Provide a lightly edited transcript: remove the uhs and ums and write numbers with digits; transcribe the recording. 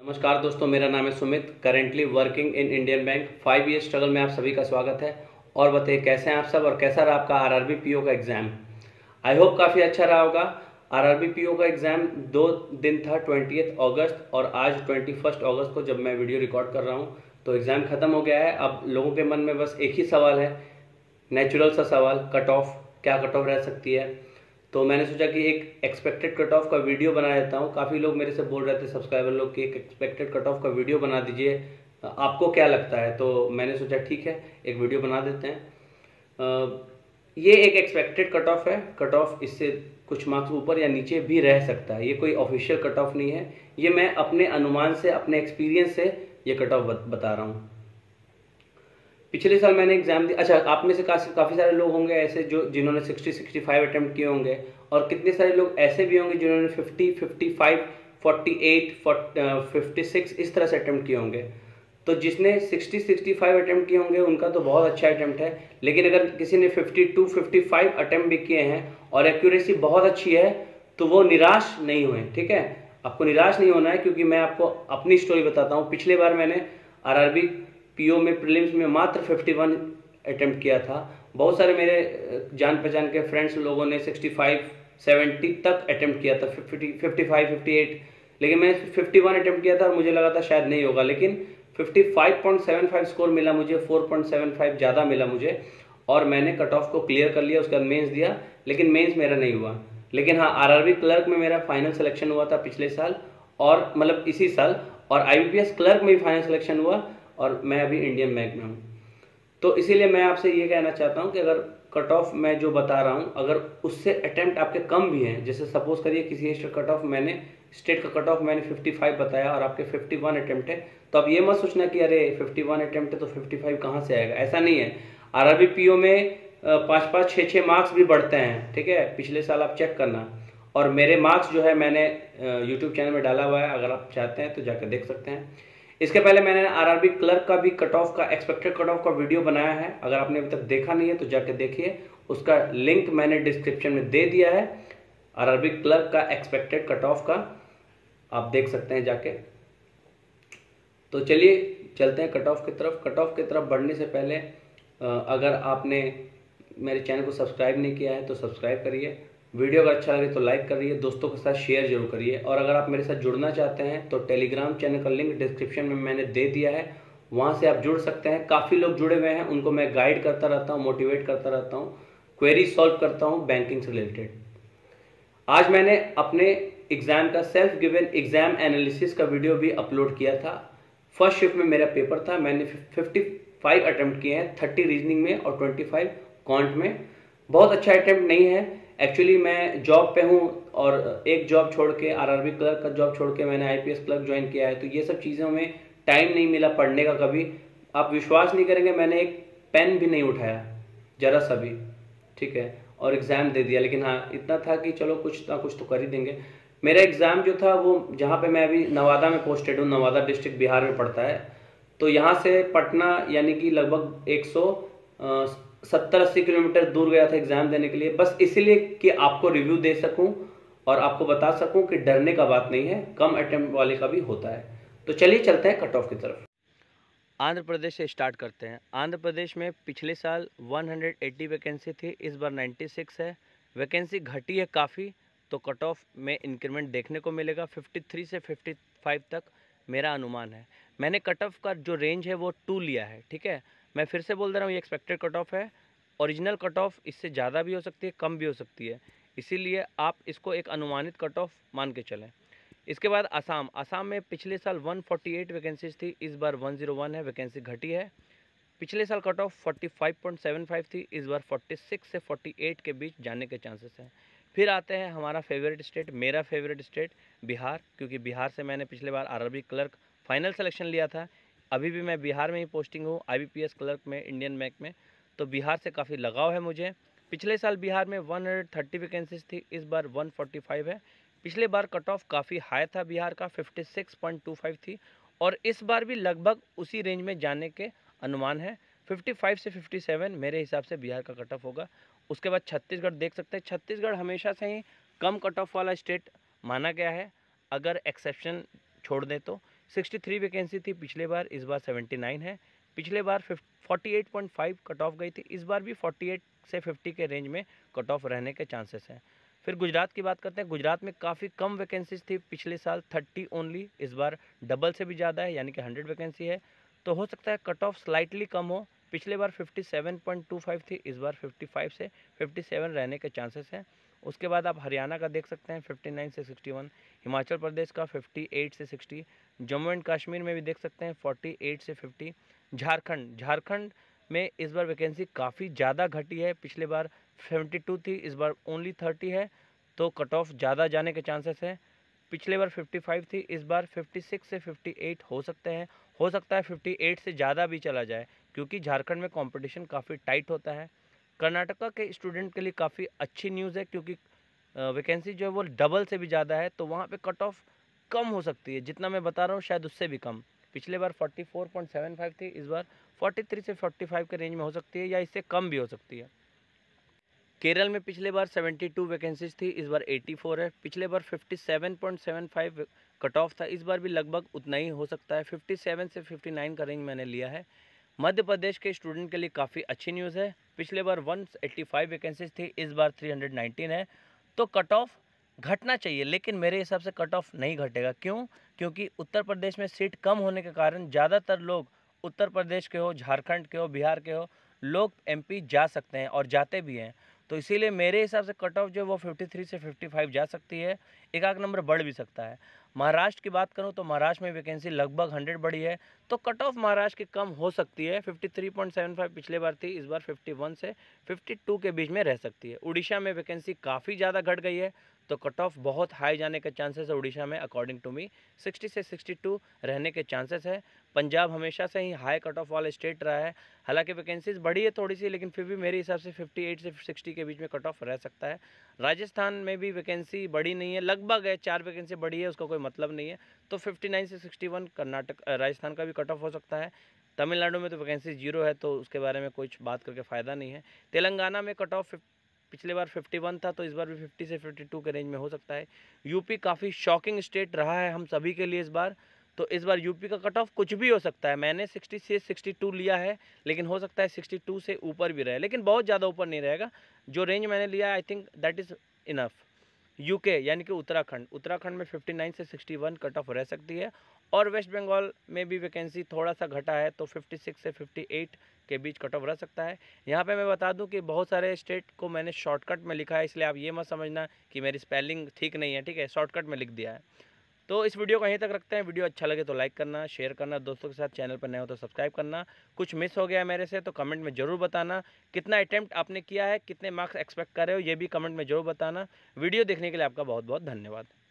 नमस्कार दोस्तों, मेरा नाम है Sumit. Currently working in Indian bank. 5 year struggle में आप सभी का स्वागत है। और बताइए कैसे हैं आप सब और कैसा रहा आपका आरआरबी पीओ का एग्ज़ाम। आई होप काफ़ी अच्छा रहा होगा। आरआरबी पीओ का एग्ज़ाम 2 दिन था, 20 अगस्त और आज 21 अगस्त को जब मैं वीडियो रिकॉर्ड कर रहा हूँ तो एग्ज़ाम ख़त्म हो गया है। अब लोगों के मन में बस एक ही सवाल है, नेचुरल सा सवाल, कट ऑफ क्या कट ऑफ रह सकती है। तो मैंने सोचा कि एक एक्सपेक्टेड कट ऑफ का वीडियो बना देता हूँ। काफ़ी लोग मेरे से बोल रहे थे, सब्सक्राइबर लोग, कि एक एक्सपेक्टेड कट ऑफ का वीडियो बना दीजिए, आपको क्या लगता है। तो मैंने सोचा ठीक है, एक वीडियो बना देते हैं। ये एक एक्सपेक्टेड कट ऑफ है। कट ऑफ इससे कुछ मार्क्स ऊपर या नीचे भी रह सकता है। ये कोई ऑफिशियल कट ऑफ नहीं है, ये मैं अपने अनुमान से, अपने एक्सपीरियंस से ये कट ऑफ बता रहा हूँ। पिछले साल मैंने एग्जाम दिया। अच्छा, आप में से काफ़ी सारे लोग होंगे ऐसे जो जिन्होंने 60-65 अटेम्प्ट किए होंगे, और कितने सारे लोग ऐसे भी होंगे जिन्होंने 50-55 48 56 इस तरह से अटेम्प्ट किए होंगे। तो जिसने 60-65 अटेम्प्ट किए होंगे उनका तो बहुत अच्छा अटेम्प्ट है। लेकिन अगर किसी ने 52-55 अटेम्प्ट भी किए हैं और एक्यूरेसी बहुत अच्छी है तो वो निराश नहीं हुए। ठीक है, आपको निराश नहीं होना है, क्योंकि मैं आपको अपनी स्टोरी बताता हूँ। पिछले बार मैंने आरआरबी पीओ में प्रीलिम्स में मात्र 51 अटेम्प्ट किया था। बहुत सारे मेरे जान पहचान के फ्रेंड्स लोगों ने 65-70 तक अटेम्प्ट किया था, 55-58, लेकिन मैं 51 अटेम्प्ट किया था और मुझे लगा था शायद नहीं होगा। लेकिन 55.75 स्कोर मिला मुझे, 4.75 ज़्यादा मिला मुझे, और मैंने कट ऑफ को क्लियर कर लिया। उसके बाद मेंस दिया, लेकिन मेंस मेरा नहीं हुआ। लेकिन हाँ, आरआरबी क्लर्क में मेरा फाइनल सिलेक्शन हुआ था पिछले साल, और मतलब इसी साल, और आईबीपीएस क्लर्क में भी फाइनल सिलेक्शन हुआ, और मैं अभी इंडियन बैंक में हूँ। तो इसीलिए मैं आपसे ये कहना चाहता हूँ कि अगर कट ऑफ मैं जो बता रहा हूँ, अगर उससे अटेम्प्ट आपके कम भी हैं, जैसे सपोज करिए किसी कट ऑफ मैंने स्टेट का कट ऑफ मैंने 55 बताया और आपके 51 अटेम्प्ट है, तो अब ये मत सोचना कि अरे 51 अटेम्प्ट है तो 55 कहाँ से आएगा। ऐसा नहीं है। आरआरबी पीओ में 5-5 6-6 मार्क्स भी बढ़ते हैं। ठीक है, पिछले साल आप चेक करना। और मेरे मार्क्स जो है मैंने यूट्यूब चैनल में डाला हुआ है, अगर आप चाहते हैं तो जाकर देख सकते हैं। इसके पहले मैंने आरआरबी क्लर्क का भी कट ऑफ का, एक्सपेक्टेड कट ऑफ का वीडियो बनाया है। अगर आपने अभी तक देखा नहीं है तो जाके देखिए, उसका लिंक मैंने डिस्क्रिप्शन में दे दिया है। आरआरबी क्लर्क का एक्सपेक्टेड कट ऑफ का आप देख सकते हैं जाके। तो चलिए चलते हैं कट ऑफ की तरफ। कट ऑफ की तरफ बढ़ने से पहले अगर आपने मेरे चैनल को सब्सक्राइब नहीं किया है तो सब्सक्राइब करिए। वीडियो अगर अच्छा लगे तो लाइक करिए, दोस्तों के साथ शेयर जरूर करिए। और अगर आप मेरे साथ जुड़ना चाहते हैं तो टेलीग्राम चैनल का लिंक डिस्क्रिप्शन में मैंने दे दिया है, वहाँ से आप जुड़ सकते हैं। काफ़ी लोग जुड़े हुए हैं, उनको मैं गाइड करता रहता हूँ, मोटिवेट करता रहता हूँ, क्वेरी सॉल्व करता हूँ बैंकिंग से रिलेटेड। आज मैंने अपने एग्ज़ाम का सेल्फ गिवन एग्ज़ाम एनालिसिस का वीडियो भी अपलोड किया था। फर्स्ट शिफ्ट में मेरा पेपर था, मैंने 55 अटेम्प्ट किए हैं, 30 रीजनिंग में और 25 कॉन्ट में। बहुत अच्छा अटेम्प्ट नहीं है। एक्चुअली मैं जॉब पे हूँ और एक जॉब छोड़ के, आरआरबी क्लर्क का जॉब छोड़ के मैंने आईपीएस क्लर्क ज्वाइन किया है, तो ये सब चीज़ों में टाइम नहीं मिला पढ़ने का कभी। आप विश्वास नहीं करेंगे, मैंने एक पेन भी नहीं उठाया, जरा सा भी। ठीक है, और एग्ज़ाम दे दिया। लेकिन हाँ, इतना था कि चलो कुछ ना कुछ तो कर ही देंगे। मेरा एग्ज़ाम जो था वो, जहाँ पे मैं अभी नवादा में पोस्टेड हूँ, नवादा डिस्ट्रिक्ट बिहार में पड़ता है, तो यहाँ से पटना यानी कि लगभग 170-80 किलोमीटर दूर गया था एग्ज़ाम देने के लिए, बस इसीलिए कि आपको रिव्यू दे सकूँ और आपको बता सकूँ कि डरने का बात नहीं है, कम अटेम्प्ट वाले का भी होता है। तो चलिए चलते हैं कट ऑफ की तरफ। आंध्र प्रदेश से स्टार्ट करते हैं। आंध्र प्रदेश में पिछले साल 180 वैकेंसी थी, इस बार 96 है। वैकेंसी घटी है काफ़ी, तो कट ऑफ में इंक्रीमेंट देखने को मिलेगा। 53 से 55 तक मेरा अनुमान है। मैंने कट ऑफ का जो रेंज है वो 2 लिया है। ठीक है, मैं फिर से बोल दे रहा हूँ, ये एक्सपेक्टेड कट ऑफ है। ओरिजिनल कट ऑफ इससे ज़्यादा भी हो सकती है, कम भी हो सकती है, इसीलिए आप इसको एक अनुमानित कट ऑफ मान के चलें। इसके बाद असम। असम में पिछले साल 148 वैकेंसीज थी, इस बार 101 है, वैकेंसी घटी है। पिछले साल कट ऑफ 45.75 थी, इस बार 46 से 48 के बीच जाने के चांसेस हैं। फिर आते हैं हमारा फेवरेट स्टेट, मेरा फेवरेट स्टेट बिहार, क्योंकि बिहार से मैंने पिछले बार आरआरबी क्लर्क फाइनल सिलेक्शन लिया था। अभी भी मैं बिहार में ही पोस्टिंग हूँ, आईबीपीएस क्लर्क में, इंडियन बैंक में, तो बिहार से काफ़ी लगाव है मुझे। पिछले साल बिहार में 130 वैकेंसीज थी, इस बार 145 है। पिछले बार कट ऑफ काफ़ी हाई था बिहार का, 56.25 थी, और इस बार भी लगभग उसी रेंज में जाने के अनुमान है। 55 से 57 मेरे हिसाब से बिहार का कट ऑफ होगा। उसके बाद छत्तीसगढ़ देख सकते हैं। छत्तीसगढ़ हमेशा से ही कम कट ऑफ वाला स्टेट माना गया है, अगर एक्सेप्शन छोड़ दें तो, 63 वैकेंसी थी पिछले बार, इस बार 79 है। पिछले बार 48.5 कट ऑफ गई थी, इस बार भी 48 से 50 के रेंज में कट ऑफ रहने के चांसेस हैं। फिर गुजरात की बात करते हैं। गुजरात में काफ़ी कम वैकेंसीज थी पिछले साल, 30 ओनली, इस बार डबल से भी ज़्यादा है, यानी कि 100 वैकेंसी है। तो हो सकता है कट ऑफ स्लाइटली कम हो। पिछले बार 57.25 थी, इस बार 55 से 57 रहने के चांसेस हैं। उसके बाद आप हरियाणा का देख सकते हैं 59 से 61, हिमाचल प्रदेश का 58 से 60, जम्मू एंड कश्मीर में भी देख सकते हैं 48 से 50। झारखंड में इस बार वैकेंसी काफ़ी ज़्यादा घटी है, पिछले बार 72 थी, इस बार ओनली 30 है, तो कट ऑफ ज़्यादा जाने के चांसेस हैं। पिछले बार 55 थी, इस बार 56 से 58 हो सकते हैं, हो सकता है 58 से ज़्यादा भी चला जाए, क्योंकि झारखंड में कंपटीशन काफ़ी टाइट होता है। कर्नाटका के स्टूडेंट के लिए काफ़ी अच्छी न्यूज़ है, क्योंकि वैकेंसी जो है वो डबल से भी ज़्यादा है, तो वहाँ पे कट ऑफ कम हो सकती है, जितना मैं बता रहा हूँ शायद उससे भी कम। पिछले बार 44.75 थी, इस बार 43 से 45 के रेंज में हो सकती है, या इससे कम भी हो सकती है। केरल में पिछले बार 72 वैकेंसीज थी, इस बार 84 है। पिछले बार 57.75 कट ऑफ था, इस बार भी लगभग उतना ही हो सकता है, 57 से 59 का रेंज मैंने लिया है। मध्य प्रदेश के स्टूडेंट के लिए काफ़ी अच्छी न्यूज़ है। पिछले बार 185 वैकेंसीज थी, इस बार 319 है, तो कट ऑफ घटना चाहिए, लेकिन मेरे हिसाब से कट ऑफ नहीं घटेगा। क्यों? क्योंकि उत्तर प्रदेश में सीट कम होने के कारण ज़्यादातर लोग उत्तर प्रदेश के हो, झारखंड के हो, बिहार के हो, लोग एमपी जा सकते हैं और जाते भी हैं। तो इसीलिए मेरे हिसाब से कट ऑफ जो है वो 53 से 55 जा सकती है, एक आध नंबर बढ़ भी सकता है। महाराष्ट्र की बात करूं तो महाराष्ट्र में वैकेंसी लगभग 100 बढ़ी है, तो कट ऑफ महाराष्ट्र की कम हो सकती है। 53.75 पिछले बार थी, इस बार 51 से 52 के बीच में रह सकती है। उड़ीसा में वैकेंसी काफ़ी ज़्यादा घट गई है, तो कट ऑफ बहुत हाई जाने के चांसेस है उड़ीसा में, अकॉर्डिंग टू मी 60 से 62 रहने के चांसेस है। पंजाब हमेशा से ही हाई कट ऑफ वाला स्टेट रहा है, हालांकि वैकेंसीज बढ़ी है थोड़ी सी, लेकिन फिर भी मेरे हिसाब से 58 से 60 के बीच में कट ऑफ रह सकता है। राजस्थान में भी वैकेंसी बढ़ी नहीं है, लगभग है, 4 वैकेंसी बढ़ी है, उसका कोई मतलब नहीं है, तो 59 से 61 राजस्थान का भी कट ऑफ हो सकता है। तमिलनाडु में तो वैकेंसी 0 है, तो उसके बारे में कुछ बात करके फ़ायदा नहीं है। तेलंगाना में कट ऑफ पिछले बार 51 था, तो इस बार भी 50 से 52 के रेंज में हो सकता है। यूपी काफ़ी शॉकिंग स्टेट रहा है हम सभी के लिए इस बार, तो इस बार यूपी का कट ऑफ कुछ भी हो सकता है। मैंने 60 से 62 लिया है, लेकिन हो सकता है 62 से ऊपर भी रहे, लेकिन बहुत ज़्यादा ऊपर नहीं रहेगा। जो रेंज मैंने लिया है I think that is enough. UK यानी कि उत्तराखंड में 59 से 61 कट ऑफ रह सकती है, और वेस्ट बंगाल में भी वैकेंसी थोड़ा सा घटा है, तो 56 से 58 के बीच कट ऑफ रह सकता है। यहाँ पे मैं बता दूं कि बहुत सारे स्टेट को मैंने शॉर्टकट में लिखा है, इसलिए आप ये मत समझना कि मेरी स्पेलिंग ठीक नहीं है, ठीक है, शॉर्टकट में लिख दिया है। तो इस वीडियो को यहीं तक रखते हैं। वीडियो अच्छा लगे तो लाइक करना, शेयर करना दोस्तों के साथ, चैनल पर नए हो तो सब्सक्राइब करना। कुछ मिस हो गया है मेरे से तो कमेंट में ज़रूर बताना। कितना अटैम्प्ट आपने किया है, कितने मार्क्स एक्सपेक्ट कर रहे हो, ये भी कमेंट में ज़रूर बताना। वीडियो देखने के लिए आपका बहुत बहुत धन्यवाद।